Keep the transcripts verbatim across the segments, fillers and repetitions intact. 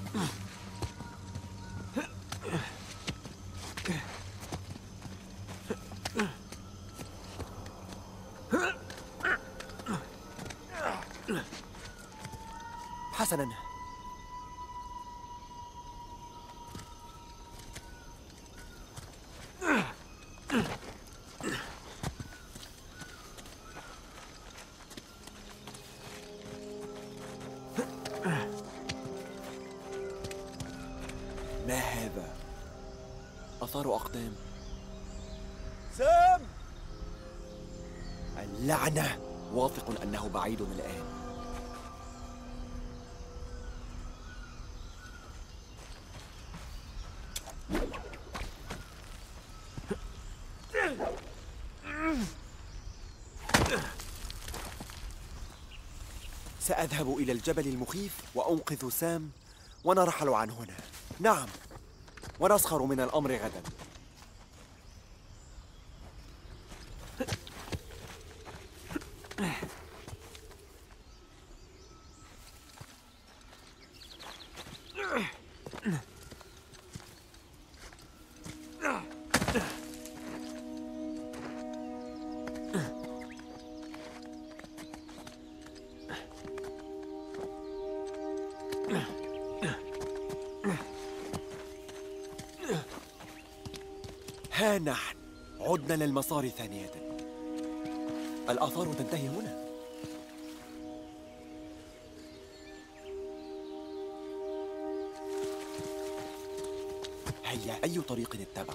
حسناً. ما هذا؟ آثار أقدام. سام! اللعنة! واثق أنه بعيد الآن. سأذهب إلى الجبل المخيف وأنقذ سام ونرحل عن هنا. نعم، ونسخر من الأمر غدا. ها نحن عدنا للمسار ثانية. الآثار تنتهي هنا. هيا، أي طريق اتبع؟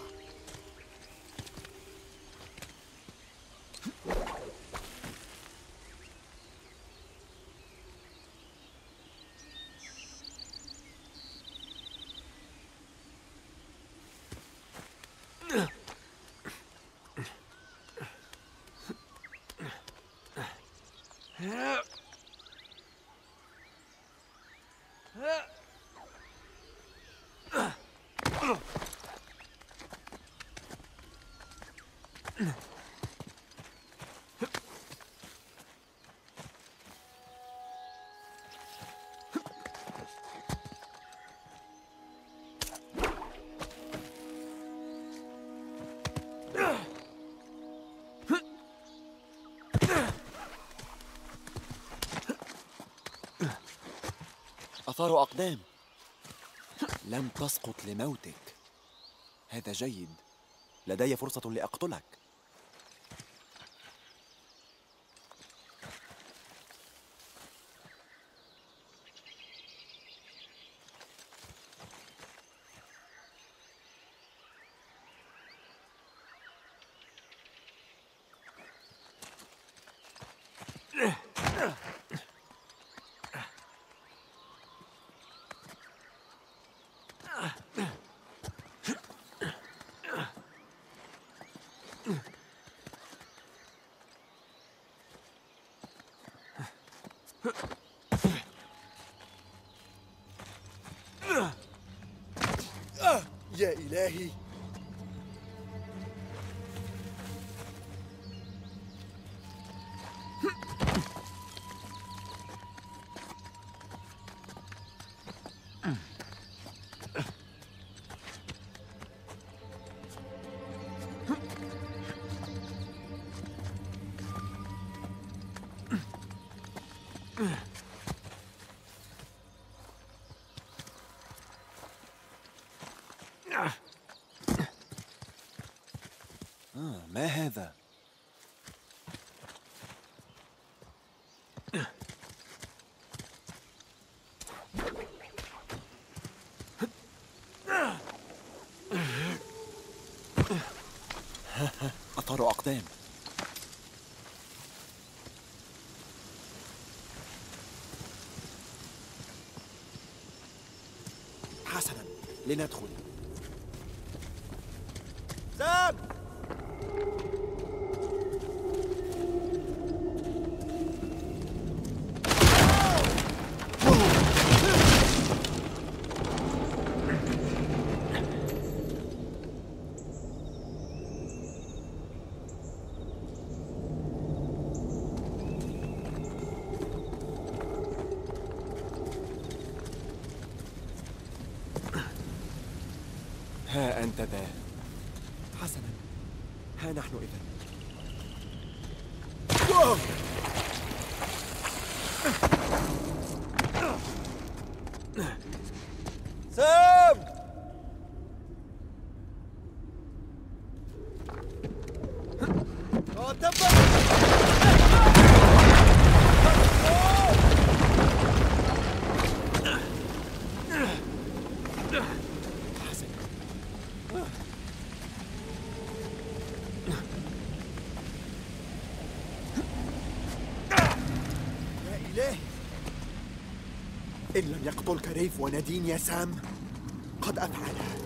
آثار أقدام. لم تسقط لموتك. هذا جيد. لدي فرصة لأقتلك. يا إلهي! آه، ما هذا؟ آثار أقدام. حسناً، لندخل. سام! ها أنت ذا. حسنا، ها نحن إذن. سام! إن لم يقتلك ريف ونادين يا سام قد أفعلها.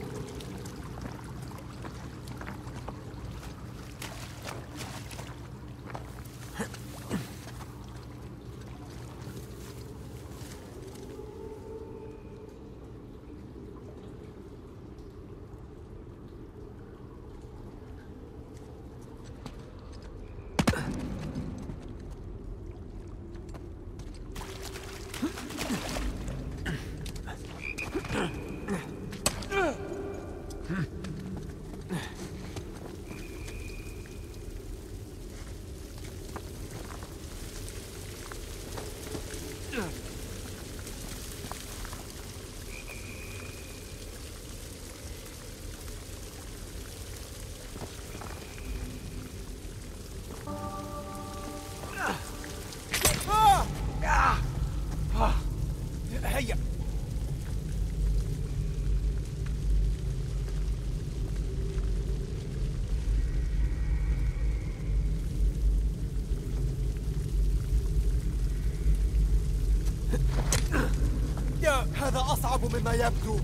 هيا. هذا أصعب مما يبدو.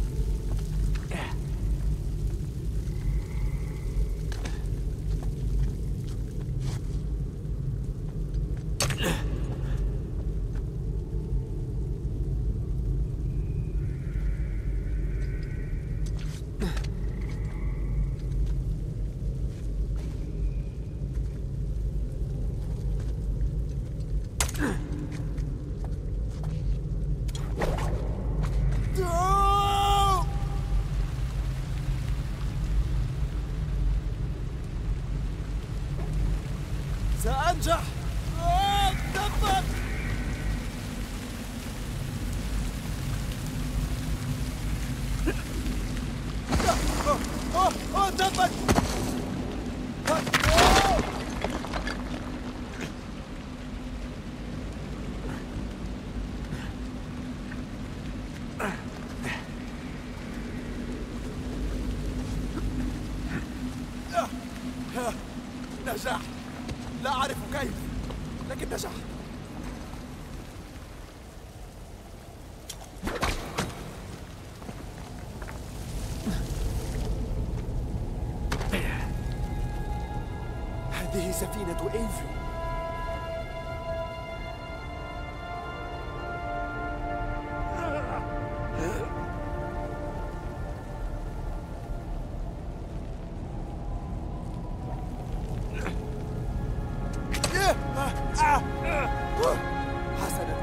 سأنجح. تبت. تبت. نجح. لا أعرف كيف، لكن نجح. هذه سفينة إيفي. حسنا.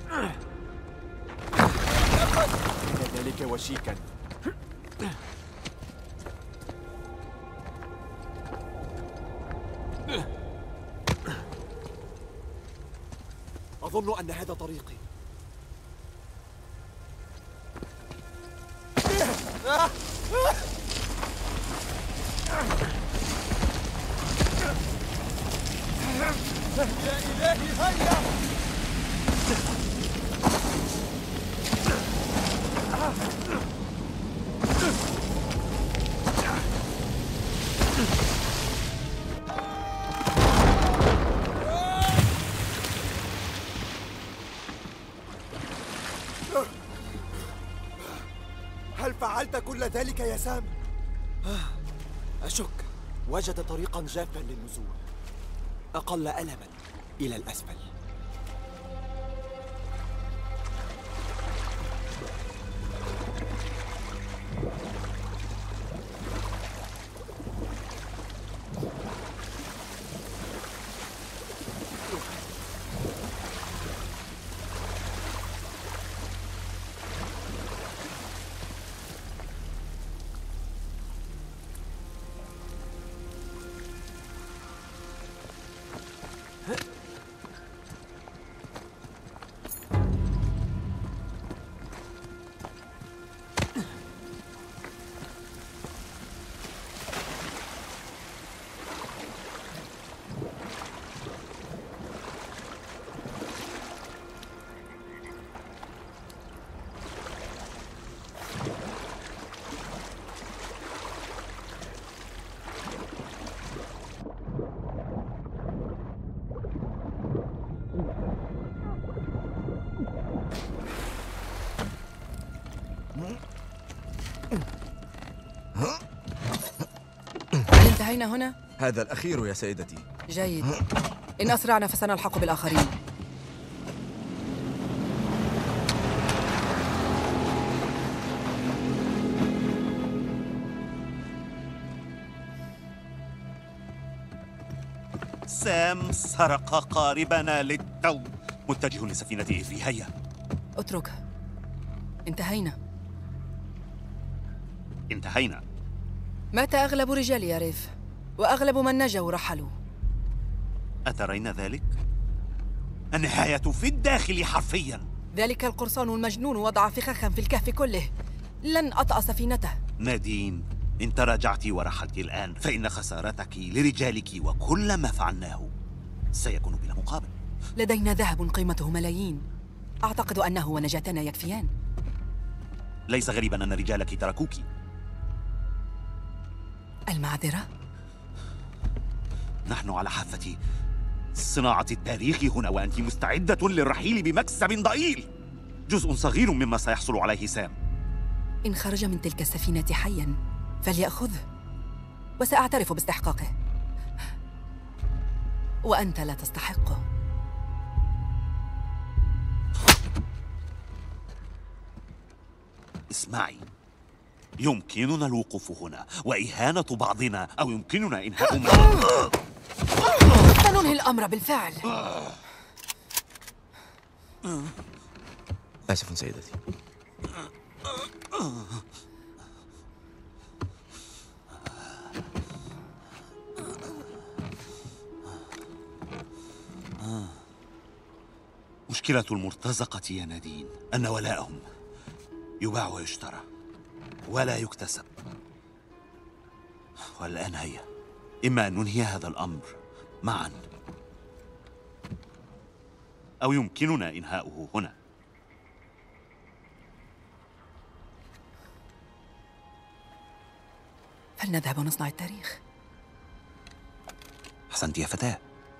إن ذلك وشيكا. أظن أن هذا طريقي. يا إلهي هيا! هل فعلت كل ذلك يا سام؟ أشك وجد طريقا جافا للنزول، أقل ألما إلى الأسفل. هل انتهينا هنا؟ هذا الأخير يا سيدتي. جيد. إن أسرعنا فسنلحق بالآخرين. سام سرق قاربنا للتو، متجه لسفينته في هيا. اترك. انتهينا. انتهينا. مات أغلب رجال ياريف، وأغلب من نجوا رحلوا. أترين ذلك؟ النهاية في الداخل حرفياً. ذلك القرصان المجنون وضع فخاخا في الكهف كله. لن أطأ سفينته. نادين، إن تراجعت ورحلت الآن فإن خسارتك لرجالك وكل ما فعلناه سيكون بلا مقابل. لدينا ذهب قيمته ملايين. أعتقد أنه ونجاتنا يكفيان. ليس غريباً أن رجالك تركوك. المعذرة؟ نحن على حافة صناعة التاريخ هنا، وأنت مستعدة للرحيل بمكسب ضئيل. جزء صغير مما سيحصل عليه سام. إن خرج من تلك السفينة حياً فليأخذه، وسأعترف باستحقاقه. وأنت لا تستحقه. اسمعي، يمكننا الوقوف هنا وإهانة بعضنا، أو يمكننا إنهاء ما سننهي الأمر بالفعل. آسف سيدتي. مشكلة المرتزقة يا نادين أن ولاءهم يباع ويشترى ولا يكتسب. والآن هيا، إما أن ننهي هذا الأمر معا، أو يمكننا إنهاؤه هنا. فلنذهب ونصنع التاريخ. أحسنت يا فتاة.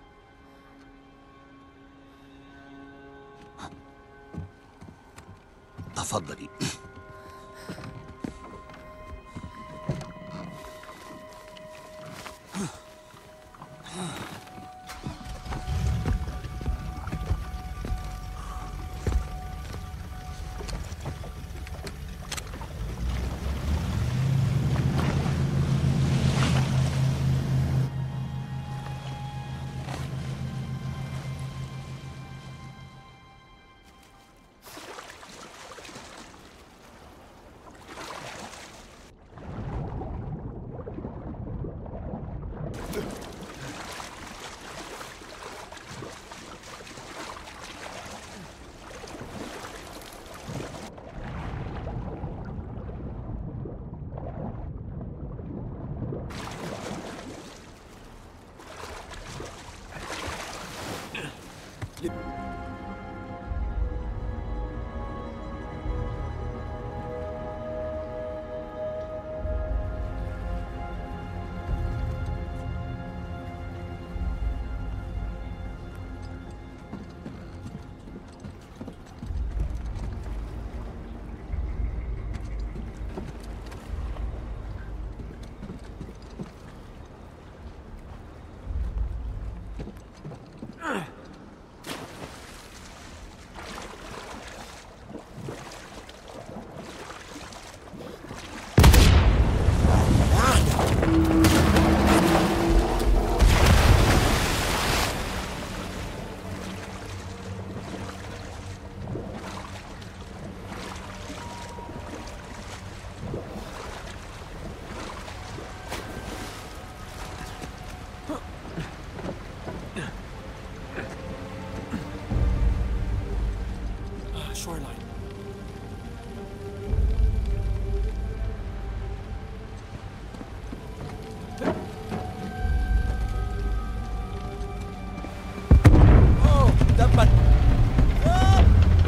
تفضلي. shoreline. Oh, دبت. آه!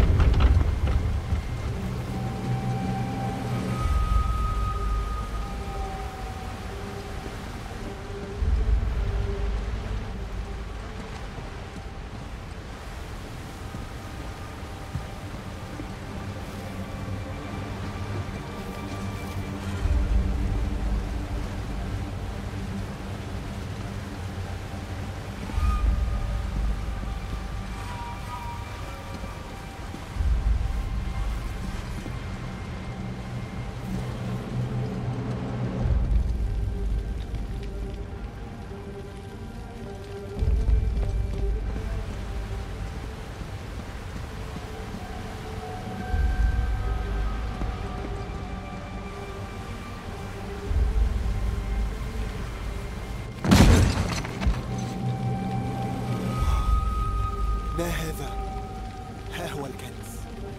ما هذا؟ ها هو الكنز.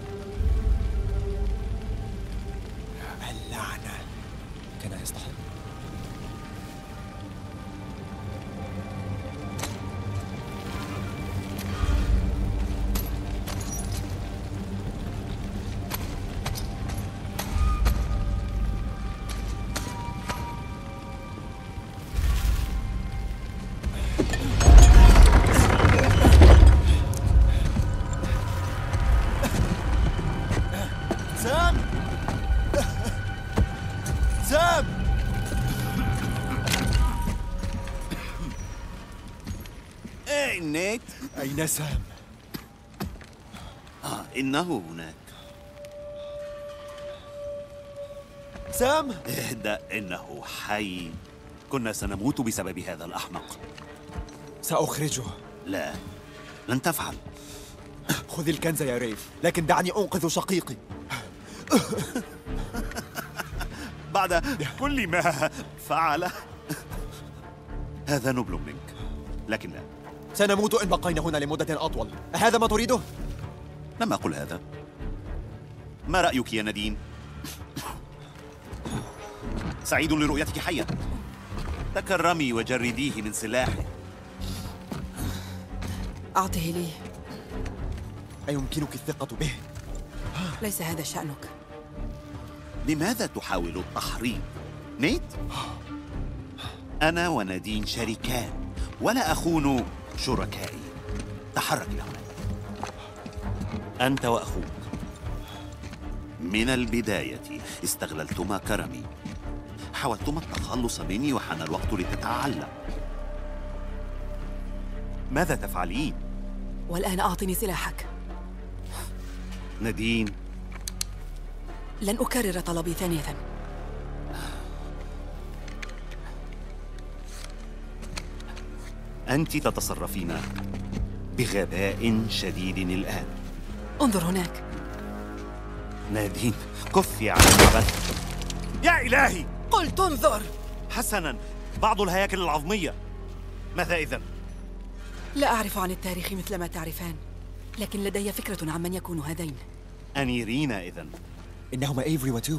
اللعنة. كان يستحق. سام! سام! ايه نيت؟ أين سام؟ آه إنه هناك. سام! اهدأ، إنه حي. كنا سنموت بسبب هذا الأحمق. سأخرجه. لا، لن تفعل. خذ الكنز يا ريف، لكن دعني أنقذ شقيقي. بعد كل ما فعله. هذا نبل منك، لكن لا. سنموت إن بقينا هنا لمدة أطول. أهذا ما تريده؟ لم أقل هذا. ما رأيك يا نادين؟ سعيد لرؤيتك حيا. تكرمي وجرديه من سلاحه. أعطه لي. أيمكنك الثقة به؟ ليس هذا شأنك. لماذا تحاول التحريض؟ نيت؟ أنا ونادين شريكان، ولا أخون شركائي. تحرك إلى هنا. أنت وأخوك من البداية استغللتما كرمي، حاولتما التخلص مني وحان الوقت لتتعلم. ماذا تفعلين؟ والآن أعطني سلاحك. نادين، لن أكرر طلبي ثانية. أنت تتصرفين بغباء شديد الآن. انظر هناك. نادين، كفي عن العبث. يا إلهي! قلت انظر. حسناً، بعض الهياكل العظمية. ماذا إذن؟ لا أعرف عن التاريخ مثل ما تعرفان، لكن لدي فكرة عن من يكون هذين. أنيرينا إذن. إنهما إيفري وتو.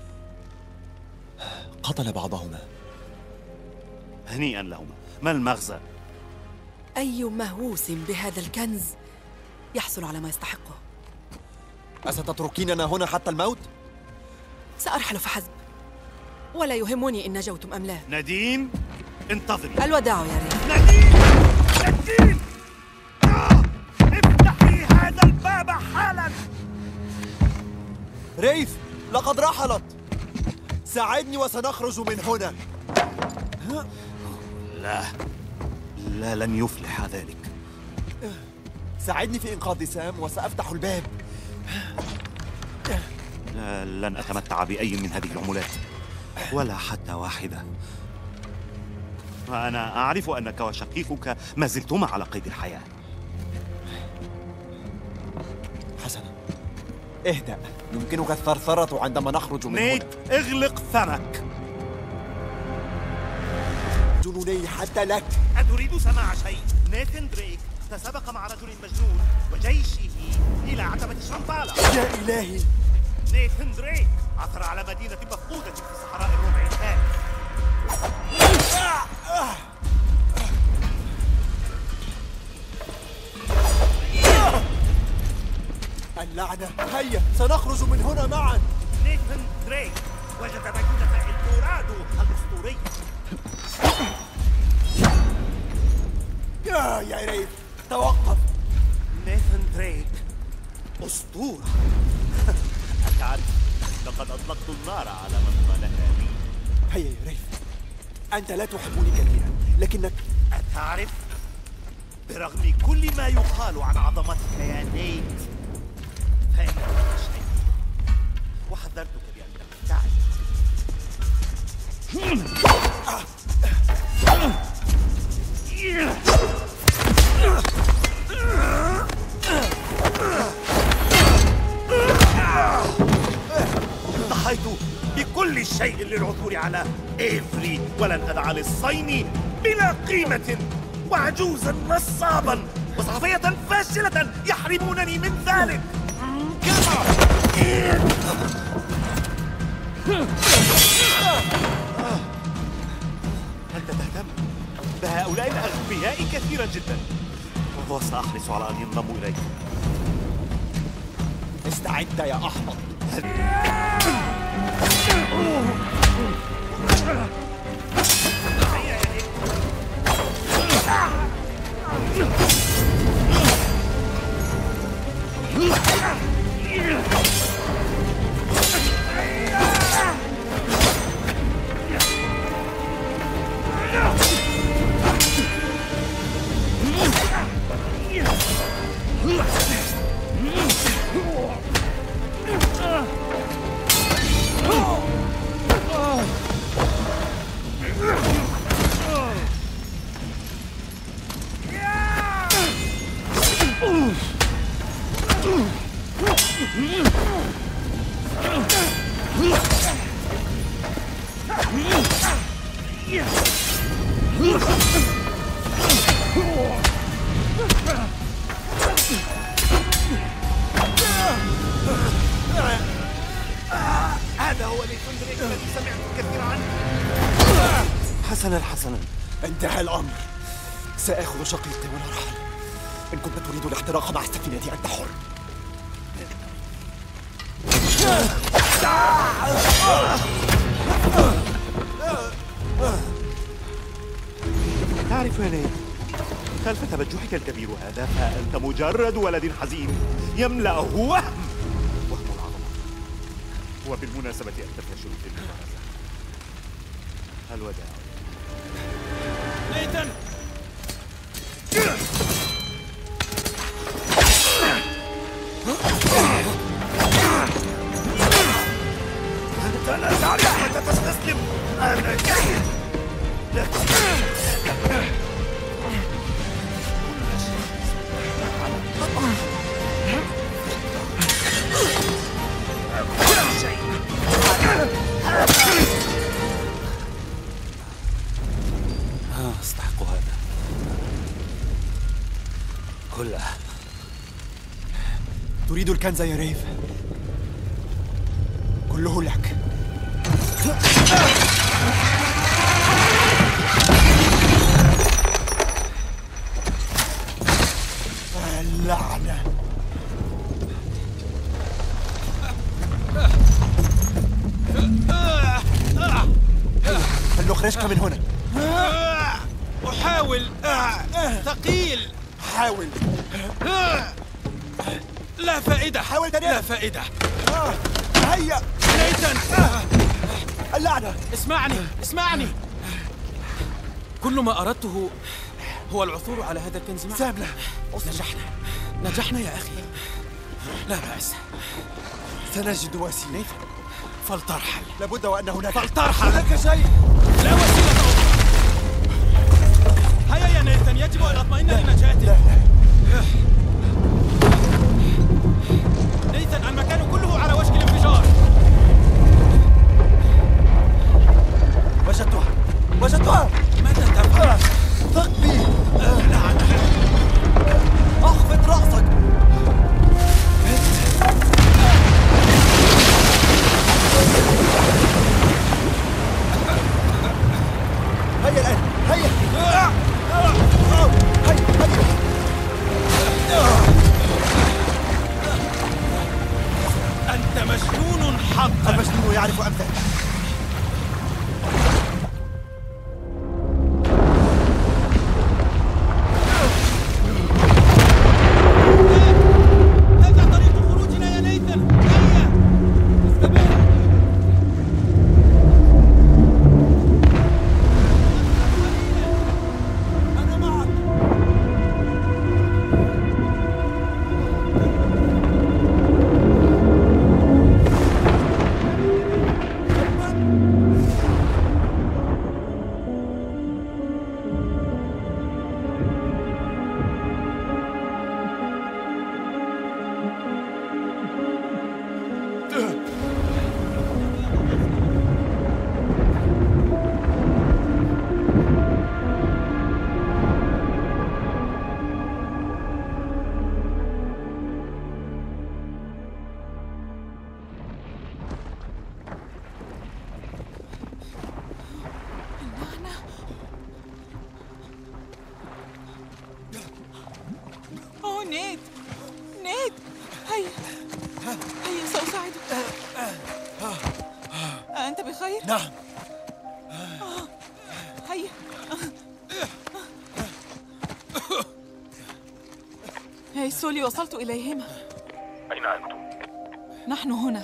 قتل بعضهما. هنيئاً لهما. ما المغزى؟ أي مهووس بهذا الكنز يحصل على ما يستحقه. أستتركيننا هنا حتى الموت؟ سأرحل فحسب، ولا يهمني إن نجوتم أم لا. نادين، انتظري. الوداع يا ريف. نادين! نادين! آه! افتحي هذا الباب حالاً! ريف، لقد رحلت. ساعدني وسنخرج من هنا. لا، لا، لن يفلح ذلك. ساعدني في إنقاذ سام وسأفتح الباب. لا، لن أتمتع بأي من هذه العملات، ولا حتى واحدة. أنا أعرف أنك وشقيقك ما زلتما على قيد الحياة. حسنا، اهدأ. يمكنك الثرثرة عندما نخرج من نيت، هنا. اغلق فمك. جنوني حتى لك. أتريد سماع شيء؟ نيثن دريك تسابق مع رجل مجنون وجيشه إلى عتبة شامبالا. يا إلهي! نيثن دريك عثر على مدينة مفقودة في صحراء الربع الثاني. اللعنة! هيا سنخرج من هنا معا. نيثن دريك وجد مدينة إلدورادو الأسطورية. يا يا ريف توقف. نيثن دريك أسطورة. أتعرف لقد أطلقت النار على من قالها لي. هيا يا ريف، أنت لا تحبني كثيرا لكنك أتعرف برغم كل ما يقال عن عظمتك يا نيت فإنك شيء، وحذرتك بأنك تعرف. ضحيت بكل شيء للعثور على إيفري، ولن أدع للصين بلا قيمة، وعجوزا نصابا وصحفية فاشلة يحرمونني من ذلك. أنت تهتم بهؤلاء الأغبياء كثيرا جدا، وسأحرص على أن ينضموا إليك. استعد يا أحمق. هذا هو نيثن دريك الذي سمعت الكثير عنه. حسنا حسنا، انتهى الأمر. سآخذ شقيقي ونرحل. إن كنت تريد الاحتراق مع السفينة أنت حر. تعرف يا نيت، خلف تبجحك الكبير هذا فأنت مجرد ولد حزين يملأه وهم وهم العظمة. وبالمناسبة أنت فاشل في المبارزة. الوداع. نيثن! أنت لا تعرف متى تستسلم. أنا جيد. لا تستسلم. أستحق هذا كله. تريد الكنز يا ريف؟ كله لك. اللعنة. فلنخرجك من هنا. أحاول. ثقيل. حاول. لا فائدة. حاول تاني. لا فائدة. هيا نيثن! اللعنة. اسمعني اسمعني. كل ما أردته هو العثور على هذا الكنز معك. سامنا. نجحنا نجحنا يا أخي. لا بأس. سنجد وسيلة. فلترحل. لابد وأن هناك فلترحل. هناك شيء. لا وسيلة أخرى. هيا يا نيثن، يجب أن أطمئن لنجاتك. لا لا. نيثن، المكان كله على وشك الانفجار. وجدتها وجدتها. ماذا تفعل؟ ثق بي. لعنة. اخفض رأسك. مجنون حقا. المجنون يعرف أمثال. هذا طريق خروجنا يا نيثن. هيا استمر. أنا معك. أوه نيت، نيت، هيا هيا سأساعدك. أنت بخير؟ نعم. هيا. هاي سولي، وصلت إليهما. أين أنتم؟ نحن هنا.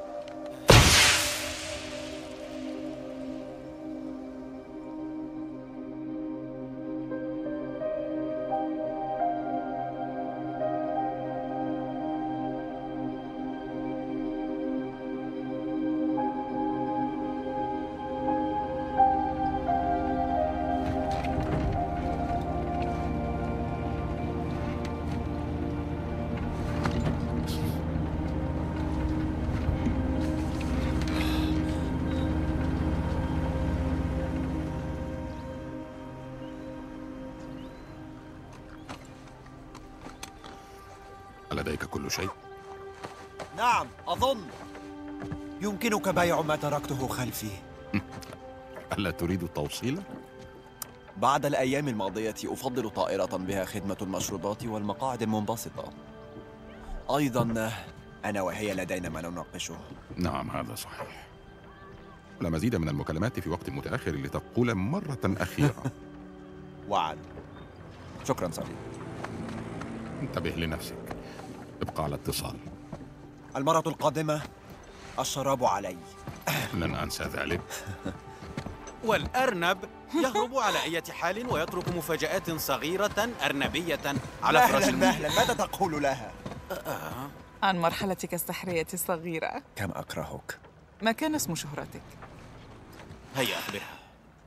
لديك كل شيء؟ نعم، أظن يمكنك بيع ما تركته خلفي. ألا تريد التوصيل؟ بعد الأيام الماضية أفضل طائرة بها خدمة المشروبات والمقاعد المنبسطة. أيضاً أنا وهي لدينا ما نناقشه. نعم هذا صحيح. لا مزيد من المكالمات في وقت متأخر لتقول مرة أخيرة. وعد. شكراً صديقي. انتبه لنفسك. ابقى على اتصال. المرة القادمة الشراب علي. لن أنسى ذلك. والأرنب يهرب على أي حال ويترك مفاجآت صغيرة أرنبية على فراش مهلا المنزل. مهلا، ماذا تقول لها؟ عن مرحلتك السحرية الصغيرة. كم أكرهك. ما كان اسم شهرتك؟ هيا أخبرها.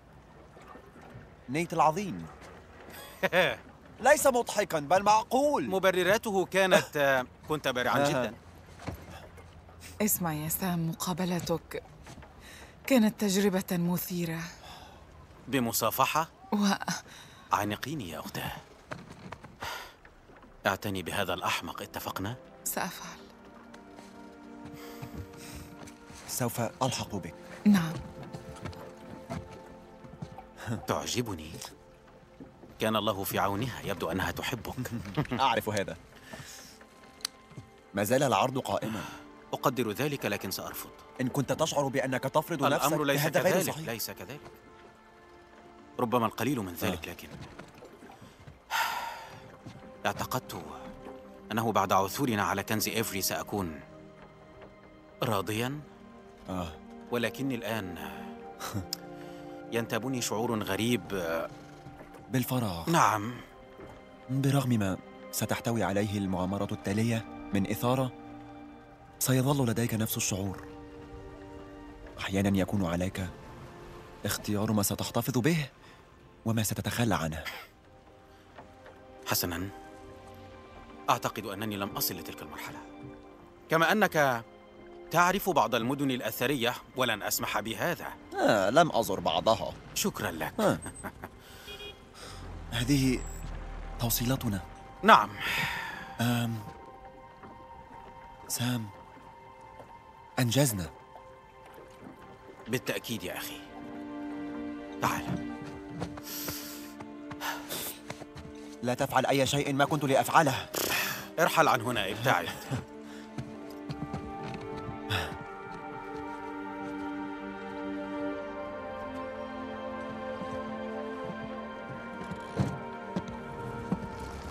نيت العظيم. ليس مضحكا بل معقول. مبرراته كانت آه، كنت بارعا جدا. اسمع يا سام، مقابلتك كانت تجربة مثيرة. بمصافحة؟ و... عانقيني يا أختاه. اعتني بهذا الأحمق، اتفقنا؟ سأفعل. سوف ألحق بك. نعم. تعجبني. كان الله في عونها، يبدو أنها تحبك. أعرف هذا. ما زال العرض قائما. أقدر ذلك لكن سأرفض. إن كنت تشعر بأنك تفرض نفسك، الأمر ليس هذا غير كذلك. صحيح. ليس كذلك. ربما القليل من ذلك، لكن اعتقدت أنه بعد عثورنا على كنز إيفري سأكون راضياً. آه. ولكني الآن ينتابني شعور غريب. بالفراغ. نعم. برغم ما ستحتوي عليه المغامرة التالية من إثارة، سيظل لديك نفس الشعور. أحياناً يكون عليك اختيار ما ستحتفظ به وما ستتخلى عنه. حسناً، أعتقد أنني لم أصل لتلك المرحلة. كما أنك تعرف بعض المدن الأثرية ولن أسمح بهذا. آه، لم أزر بعضها. شكراً لك. آه. هذه توصيلتنا. نعم. آم. سام، أنجزنا. بالتأكيد يا أخي. تعال. لا تفعل أي شيء ما كنت لأفعله. ارحل عن هنا، ابتعد.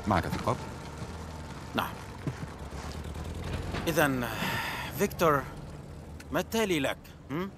معك ثقاب؟ نعم. إذن فيكتور، ما التالي لك؟ هم؟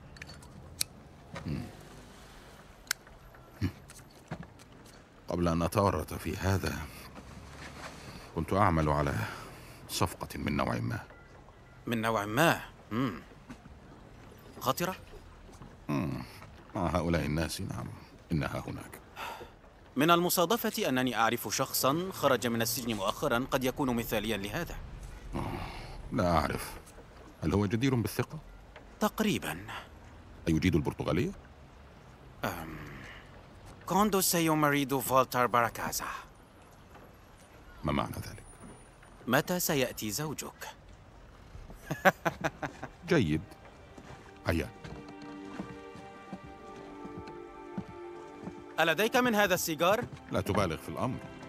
قبل أن أتورط في هذا كنت أعمل على صفقة من نوع ما. من نوع ما؟ مم. خطرة؟ مم. مع هؤلاء الناس نعم، إنها هناك. من المصادفة أنني أعرف شخصاً خرج من السجن مؤخراً قد يكون مثالياً لهذا. لا أعرف، هل هو جدير بالثقة؟ تقريباً. أيجيد البرتغالية؟ أم... كوندو سيو ماريدو فولتر باراكازا. ما معنى ذلك؟ متى سيأتي زوجك؟ جيد. هيا. ألديك من هذا السيجار؟ لا تبالغ في الأمر.